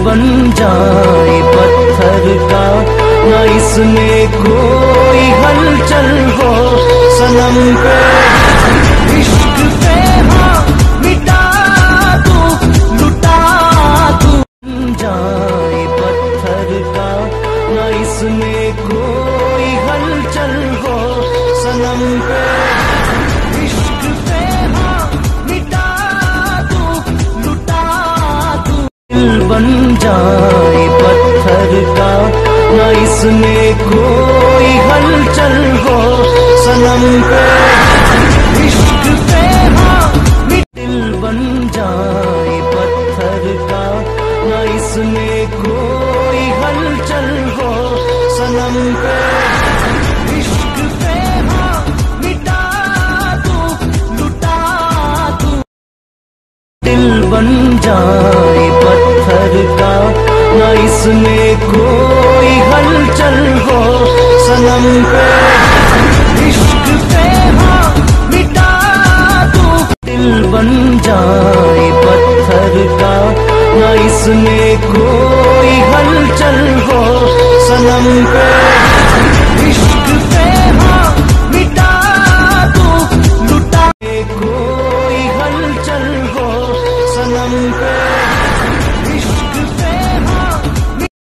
बन जाए पत्थर का, न इसमें कोई हलचल हो। सनम पे इश्क पे हाँ मिटा दूं, लुटा दूं। बन जाए पत्थर का, न इसमें कोई हलचल हो। सनम पे इश्क पे हाँ मिटा दूं, लुटा दूं। दिल बन जाए पत्थर का, न इसमें कोई हलचल हो। सनम पे इश्क पे हाँ दिल बन जाए पत्थर का, न इसमें कोई हलचल हो। सनम पे इश्क पे हाँ मिटा दूं, लुटा दूं। दिल बन जाए पत्थर का, न इसमें कोई हलचल हो। सनम पे इश्क पे हाँ मिटा दूं। दिल बन जाए पत्थर का, न इसमें कोई हलचल हो। सनम पे इश्क पे